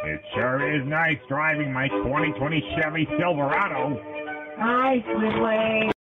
It sure is nice driving my 2020 Chevy Silverado. Hi, Squidward.